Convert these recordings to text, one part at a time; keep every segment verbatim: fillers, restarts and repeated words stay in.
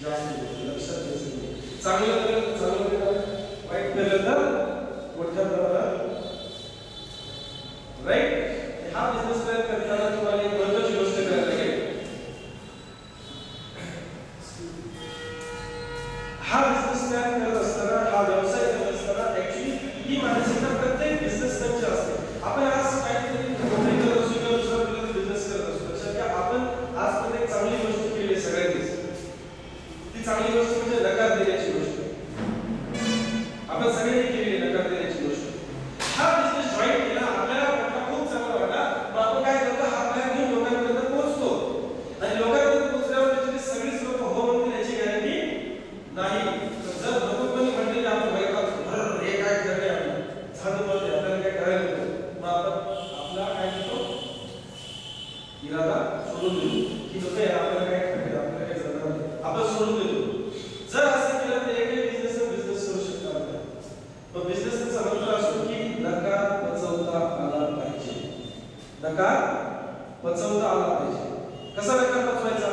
जास्त गोष्टी लक्षात घ्यायचं. चांगलं केलं चांगलं केलं, वाईट केलं तर मोठ्या प्रमाणात राईट. हा बिझनेस प्लॅन करताना तुम्हाला एक महत्त्वाची गोष्ट करायला लागेल. हा बिझनेस प्लॅन करत असताना, हा व्यवसाय करत असताना ऍक्च्युली ही मानसिकता प्रत्येक बिझनेसमॅनची असते. आपण आज काहीतरी नोकरी करत असतो किंवा दुसरा बिझनेस करत असतो, लक्षात घ्या आपण आजपर्यंत एक चांगली गोष्ट केली आहे सगळ्यांनीच. ती चांगली गोष्ट म्हणजे नकार देण्याची गोष्ट. आपण सगळ्यांनी केली नकार देण्याची गोष्ट. हा बिझनेस जॉईन केला, आपल्याला वाटला खूप चांगला वाटला, मग आपण काय करतो, हा प्लॅन घेऊन लोकांपर्यंत पोहोचतो आणि लोकांपर्यंत पोहोचल्यावर त्याची सगळीच लोक हो म्हणतील याची गॅरंटी नाही. जर नको कोणी म्हणले की आपण भयपात हे काय करणे आपण झालं बोलते आपल्याला काय करायला नको, मग आपण आपला काय करतो इरादा सोडून देतो की नको यार आपल्याला काय करायचं, आपल्याला काय जमणार नाही, आपण सोडून देतो. जर असं केलं तर एकही बिझनेस बिझनेस करू शकता आपण. पण बिझनेसचा मंत्र असतो की नकार पचवता आला पाहिजे. नकार पचवता आला पाहिजे. कसा नकार पचवायचा?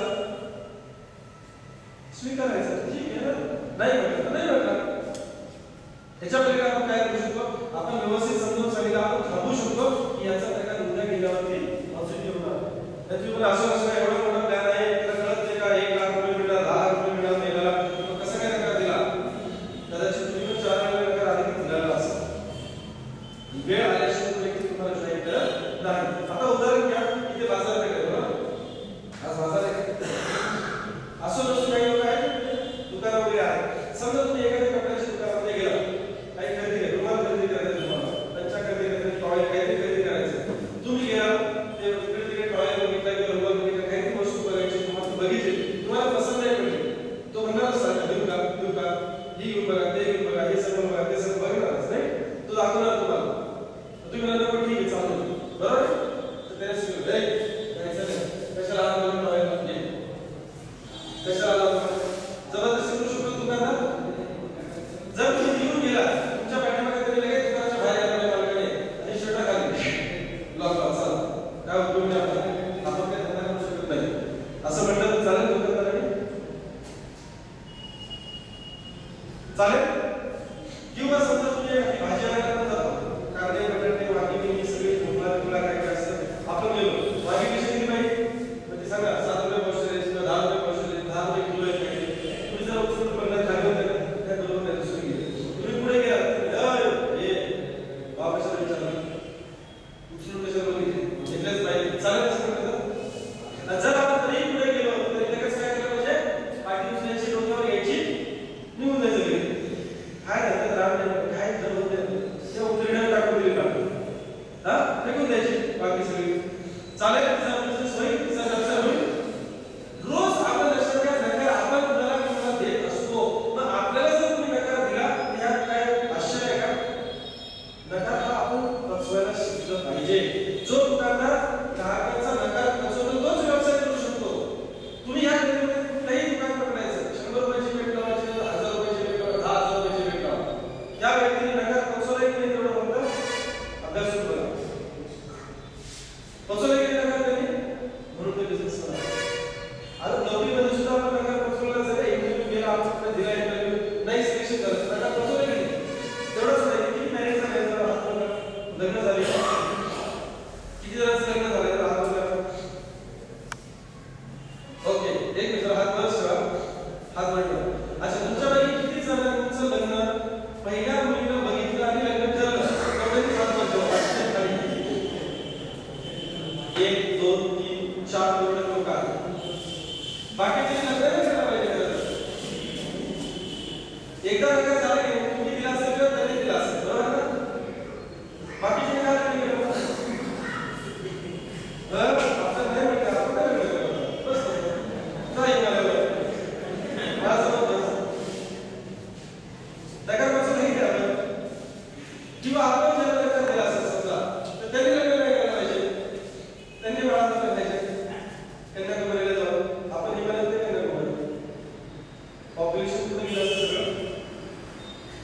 स्वीकारायचा. ठीक आहे ना, नाही म्हटलं नाही म्हटलं, ह्याच्यापैकी आपण काय करू शकतो, आपण व्यवस्थित समजून सांगितलं, आपण थांबू शकतो की याचा प्रकार उद्या गेल्यावरती पॉझिटिव्ह होणार. नाही तुम्ही मला असं असं एवढा मोठा प्लॅन आहे, त्याला कळत नाही का एक लाख रुपये मिळणार, दहा लाख रुपये मिळणार महिन्याला, मग कसं काय नकार दिला? कदाचित तुम्ही पण चार वेळा नकार आधी दिलेला असेल. वेळ आल्याशिवाय व्यक्ती तुम्हाला जॉईन करत नाही. आता उदाहरण घ्या, इथे बाजार पेठ आहे बरोबर, आज बाजार आहे असं नसून काही लोक आहेत दुकान वगैरे आहे. समजा तुम्ही एखाद्या कपड्याच्या दुकानामध्ये गेला, काही खरेदी आहे, रुमाल खरेदी करायचं, तुम्हाला पंचा खरेदी करायचं, टॉयल काहीतरी खरेदी करायचं, तुम्ही गेला ते तिकडे तिकडे टॉयल बघितला किंवा रुमाल बघितला, काहीतरी वस्तू बघायची, तुम्हाला बघितली, तुम्हाला पसंत नाही पडली, तो म्हणणारच सारखा देऊ का देऊ का, ही घेऊन बघा, ते घेऊन बघा, हे सगळं बघा, ते सगळं बघणारच नाही, तो दाखवणार तुम्हाला. तुम्ही म्हणणार पण ठीक आहे चालू बरोबर, तर त्याला कशाला आला टॉयल म्हणजे कशाला आला जबरदस्ती करू शकतो दुकानदार. जर तुम्ही घेऊन गेला, तुमच्या पाठीमागे तरी लगेच दुकानाच्या बाहेर आलेल्या मालकाने आणि शर्ट खाली लॉक लावा चला काय उपयोग नाही, आपण आपण काय धंदा करू शकत नाही असं म्हटलं तर चालेल दुकानदाराने? चालेल. किंवा समजा तुम्ही भाजी आणायला जातो, कांदे बटाटे वांगी सगळी भोपळा तुला काय काय असतं, आपण गेलो वांगी कशी दिली पाहिजे म्हणजे सांगा, सात रुपये पावशेर किंवा दहा रुपये पावशेर, दहा रुपये किलो आहे. तुम्ही जर उचलून पडला खाली होतं काय बरोबर नाही, दुसरी गेली तुम्ही पुढे गेला हे बाप कशाला विचारलं, उचलून कशाला बघितले घेतलेच पाहिजे, चालेल असं म्हणतात. जर आपण तरी पुढे गेलो तरी लगेच काय केलं पाहिजे, पाठी उचलायची डोक्यावर घ्यायची निघून जायचं घरी. काय झालं राम नाही काय जरूर नाही, त्या उतरण्यावर टाकून दिली टाकून हा फेकून द्यायची बाकी सगळी चालेल. होईल तिचा व्यवसाय होईल. रोज आपण लक्षात घ्या, नकार आपण कुणाला कुणाला देत असतो, मग आपल्याला जर तुम्ही नकार दिला त्यात काय आश्चर्य आहे का? नकार हा आपण पचवायला शिकलं पाहिजे. जो दुकानदार ग्राहकाचा नकार पचवतो तोच व्यवसाय करू शकतो. तुम्ही ह्या गल्लीमध्ये कुठलाही दुकान पकडायचं, शंभर रुपयाची भेट लावायची, हजार रुपयाची भेट लावा, दहा हजार रुपयाची भेट लावा, त्या व्यक्तीने नकार पचवला की नाही तेवढं म्हणतं अभ्यास सुरू करा. पचवला की नाही नकार त्यांनी म्हणून ते बिझनेस करा. आता नोकरीमध्ये सुद्धा आपण नकार पचवला, जर इंटरव्ह्यू गेला आपण दिला इंटरव्ह्यू नाही सिलेक्शन झालं, नकार पचवला की नाही? तेवढंच नाही, किती मॅरेज झाले, लग्न झाले, किती जणांचं लग्न झालं तर हात बघा. ओके एक मिनिट हात बरंच ठेवा, हात वर ठेवा. अच्छा तुमच्यापैकी किती जणांचं लग्न पहिल्या मुलीनं बघितलं आणि लग्न ठरलं तेवढे हात वर ठेवा. एक दोन तीन चार एवढे लोक आहेत. बाकीचे लग्न नाही करायला पाहिजे. एकदा लग्न झालं की तुम्ही दिला असेल किंवा त्यांनी दिला असेल बरोबर ना, बाकीचे काय नाही केलं आपण नाही म्हटलं आपण काय म्हटलं बस नाही मला नकार पासून नाही द्या किंवा आपण ज्यांना लग्न दिला असेल समजा तर त्यांनी लग्न नाही करायला पाहिजे, त्यांनी बाळा लग्न पाहिजे, कन्याकुमारीला जाऊन आपण हिमालयात ते कन्याकुमारी पॉप्युलेशन कुठे गेलं असतं सगळं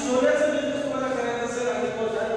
सोन्याचा बिझनेस तुम्हाला करायचा असेल आणि पोदार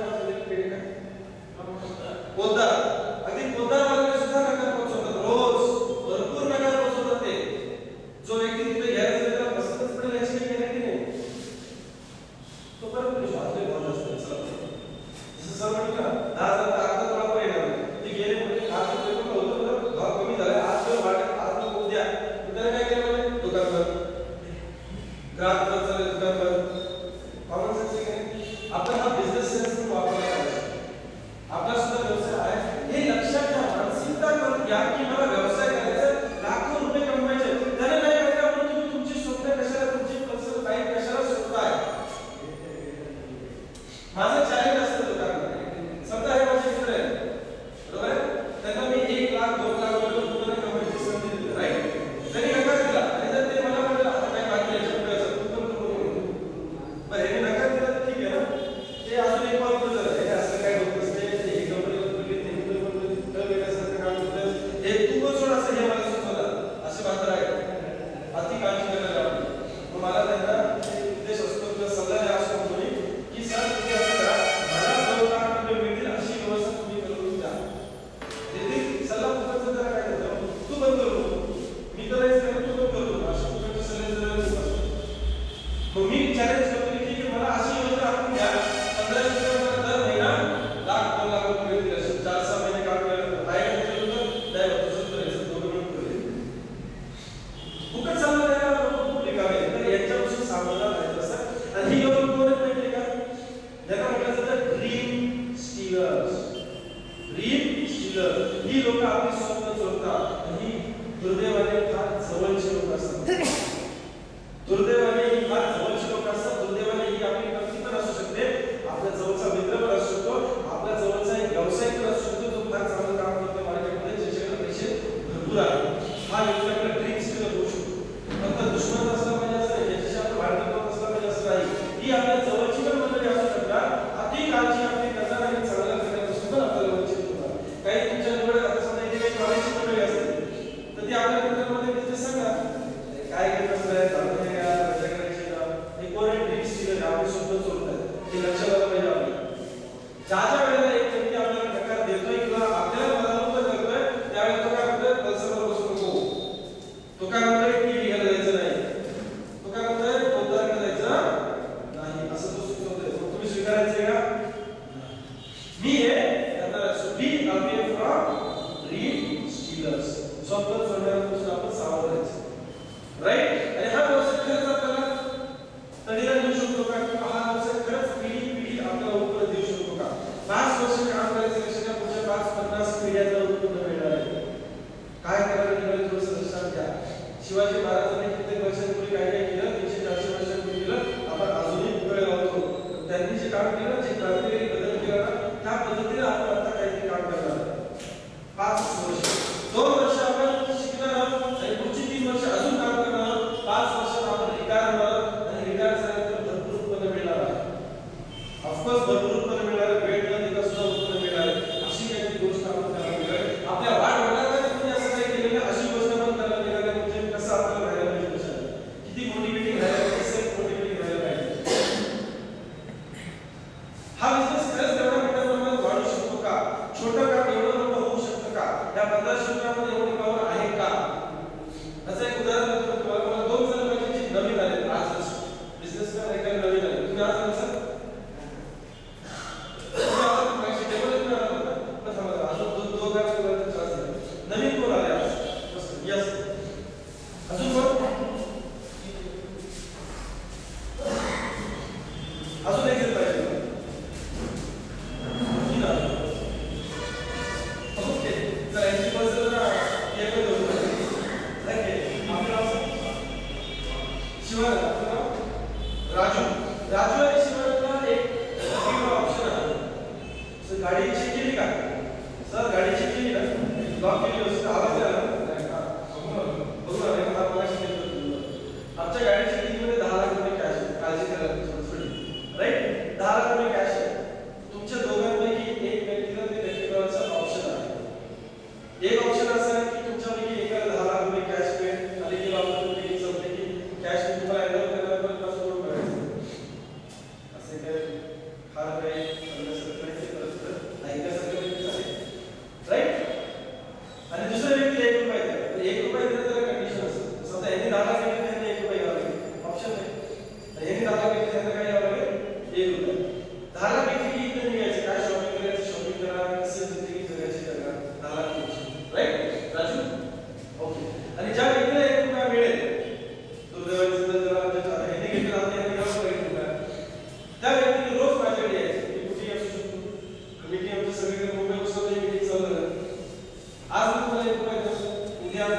पोदार अगदी पोदार वाले सुद्धा नगर पोहोचवतात रोज भरपूर नगर पोहोचवतात ते जो व्यक्ती तिथे घ्यायला त्याला बसतच पडेल याची काही गॅरंटी नाही तो परत पुढे शास्त्रीय भाव असतो जसं सर म्हटलं ना दहा हजार अर्धा तोळा पण येणार ते गेले म्हणजे आज रुपये पण होतं भाव कमी झाला आज जर वाटत आज नको उद्या त्याला काय केलं दुकान बंद ग्राहक बंद झाले दुकान बंद कॉमन सेन्स आहे आपण हा बिझनेस सेन्स म्हणून वापरला पाहिजे आपला सुद्धा व्यवसाय आहे हे लक्षात घ्या मानसिकता करून घ्या की मला व्यवसाय करायचा लाखो रुपये कमवायचे त्याने काय करायचं म्हणून तुम्ही तुमची स्वप्न कशाला तुमची पर्सनल लाईफ कशाला सोडताय माझं चॅलेंज असतं दुकानामध्ये समजा हे माझे मित्र आहे बरोबर आहे त्यांना मी एक लाख दोन लाख रुपये दुकान कमवायची संधी दिली राईट त्यांनी नकार दिला आणि जर ते मला म्हटलं आता काय बाकी आहे शंभर तू पण तू बरं हे नकार दिला ठीक आहे ना ते अजून एक कॉल करू जरा हे असं काय होत नसते हे कंपनी कंपनी ते कंपनी न वेगळ्यासारखं काम करतं हे तू पण सोड असं हे मला सुचवलं असे मात्र आहे अति काळजी करायला लागली मग मला त्यांना उद्देश असतो किंवा सल्ला द्या असतो कोणी की सर तुम्ही असं करा मला दोन लाख रुपये मिळतील अशी व्यवस्था तुम्ही करून द्या ते सल्ला फुकटचा जरा काय करतो तू बंद करू मी तर तू पण करू अशा फुकटचे सल्ले जरा मग मी चॅलेंज करतो की ठीक आहे मला अशी योजना आपण द्या पंधराशे रुपये दर महिना लाख दोन लाख रुपये मिळतील असे चार सहा महिने काम केलं काय केलं तर नाही तसंच करायचं दोघं मिळून करूया फुकट सल्ला द्यायला लोक खूप रिकामे आहेत तर यांच्यापासून सावधान राहायचं असं आणि ही लोक कोण आहेत माहिती का ज्यांना म्हटलं जातं ड्रीम स्टीलर्स ड्रीम स्टीलर ही लोक आपली स्वप्न चोरतात आणि दुर्दैवाने फार जवळचे लोक असतात दुर्दैवाने ही फार जवळची लोक असतात दुर्दैवाने ही आपली व्यक्ती पण असू शकते आपल्या जवळचा मित्र पण असू शकतो आपल्या जवळचा एक व्यावसायिक पण असू शकतो जो फार चांगलं काम करतो मार्केटमध्ये ज्याच्याकडे पैसे भरपूर आहेत हा व्यक्तीकडे ड्रीम स्टीलर होऊ शकतो फक्त दुश्मन असला पाहिजे असं नाही ज्याच्याशी आपण भांडण करत असला पाहिजे असं नाही ही आपल्या जवळची पण मंडळी असू शकतात अति काळजी आपली करणार आणि चांगलं करण्यापासून पण आपल्याला वंचित होतात काही तुमच्या निवड आता समजा इथे काही कॉलेजची मंडळी असते तर ती आपल्या मित्रांमध्ये बिझनेस सांगा काय करत असताय चालू आहे का मजा करायची का हे कोण ड्रीम स्टीलर आपले स्वप्न चोरतात हे लक्षात आलं पाहिजे आपल्याला ज्या ज्या वेळेला एक व्यक्ती आपल्याला नकार देतोय किंवा आपल्याला मनानुसार करतोय त्यावेळेला तो काय म्हणतोय पल्सरवर बसू नको तो काय म्हणतोय टी घ्यायला जायचं नाही तो काय म्हणतोय पोदारकडे जायचं नाही असं तो सुचवतोय मग तुम्ही स्वीकारायचे का मी आहे आता सुटी आम्ही फ्रॉम ड्रीम स्टीलर्स स्वप्न चोरण्यापासून आपण सावध राहायचं राईट आणि हा व्यवसाय खरंच आपल्याला तडीला देऊ शकतो का किंवा हा व्यवसाय खरंच पिढी पिढी आपल्याला उत्पन्न देऊ शकतो का पाच वर्ष काम करायचं कशाच्या पुढच्या पाच पन्नास पिढ्याचं उत्पन्न मिळणार आहे काय करायला निघाले थोडंसं लक्षात घ्या शिवाजी महाराजांनी कित्येक वर्षांपूर्वी काय काय केलं तीनशे चारशे वर्षांपूर्वी केलं आपण अजूनही पुढे लावतो त्यांनी जे काम केलं जे क्रांतिकारी बदल केला ना त्या पद्धतीने आपण आता काहीतरी काम करणार पाच वर्ष दोन वर्ष आपण शिकणार आहोत आणि पुढची तीन वर्ष अजून काम करणार आहोत पाच वर्षात आपण रिटायर होणार आहोत आणि रिटायर झाल्यानंतर भरपूर उत्पन्न मिळणार आहे ऑफकोर्स भरपूर उत्पन्न मिळणार आहे वेळ न देता सुद्धा उत्पन्न मिळणार आहे अशी काहीतरी गोष्ट आपण करायला मिळाली आपल्या वाढ वडिलांना तुम्ही असं काही केलेलं अशी गोष्ट आपण करायला मिळाली म्हणजे कसं आपल्याला राहायला पाहिजे कशाला किती मोटिवेटिंग राहायला पाहिजे सेल्फ मोटिवेटिंग राहायला पाहिजे हा बिझनेस खरंच तेवढ्या मोठ्या प्रमाणात वाढू शकतो का छोटं काम एवढं मोठं होऊ शकतं का या पंधराशे रुपयामध्ये एवढी पावर आहे का असं एक उदाहरण देतो तुम्हाला मला दोन जण माझे जे नवीन आले आजच बिझनेसमॅन आहे का नवीन आले तुम्ही आज आले सर नवीन कोण आले आज यस अजून कोण अजून एक जण पाहिजे ओके तर यांची बस एकच होतं शिवाय राजू राजू आणि शिवायला एक ऑप्शन आहे गाडी चेक केली का सर गाडी चेक केली का लॉक केली आवाज आला बघू ना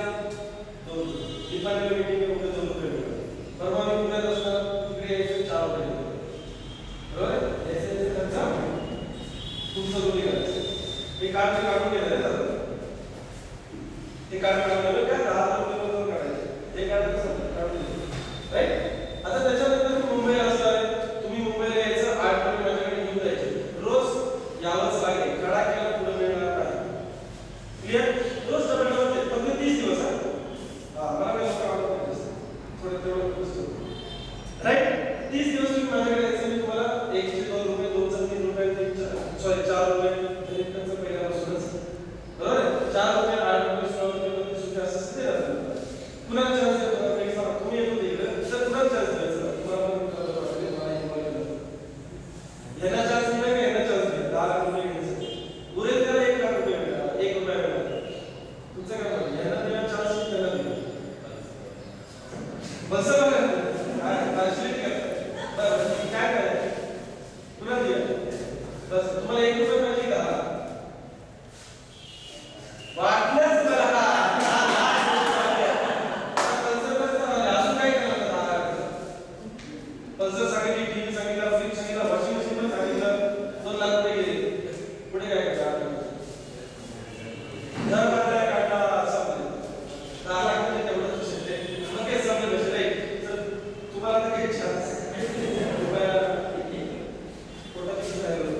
दोन डिपार्टमेंट मीटिंग मध्ये दोन रुपये मिळतात. परवा मी पुण्यात असताना तिकडे यायचे चार रुपये बरोबर. याचे खर्च तुमचं दोन्ही करायचं. हे कार्ड काढून घेणार ते कार्ड काढून काय दहा रुपये बरोबर काढायचे ते कार्ड कसं काढून राईट. आता त्याच्यानंतर मुंबईला असणार तुम्ही मुंबईला यायचं आठ रुपये माझ्याकडे घेऊन जायचे रोज यावंच लागेल. खडा केला पुढे मिळणार नाही. क्लिअर. रोज डबल डबल ते फक्त तीस दिवस आहे. हा मला काय असं आवडत नाही थोडं तेवढं राईट. तीस दिवस तुम्ही माझ्याकडे यायचं मी तुम्हाला एकशे दोन रुपये दोनशे तीन रुपये तीन सॉरी चार रुपये त्यांचं पहिल्यापासूनच बरोबर आहे. चार रुपये आठ रुपये सोळा रुपये बत्तीस रुपये असं ते राहतं. पुन्हा चान्स देतो तुम्ही येतो इकडे तर पुन्हा चान्स द्यायचा तुम्हाला यांना चान्स दिला का यांना चान्स दिला दहा लाख रुपये घ्यायचं उरेल त्याला एक लाख रुपये मिळणार एक रुपया मिळणार. तुमचं काय म्हणणं यांना दिला चान्स त्याला दिला बस बघा काय ट्रान्सलेट करता बरं काय करायचं पुन्हा दिला बस तुम्हाला एक रुपये पाहिजे का वाटल्याच बरं पल्सर सांगितली टीव्ही सांगितला फ्रीज सांगितला वॉशिंग मशीन पण सांगितलं दोन लाख रुपये गेले. पुढे काय करता दर बारा काढला असं दहा लाख मध्ये तेवढंच होऊ शकते. मग काय समजलं कसे राईट तर तुम्हाला तर काही चान्स रुपया कोटा किती झालं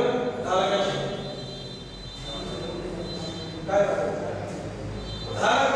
काय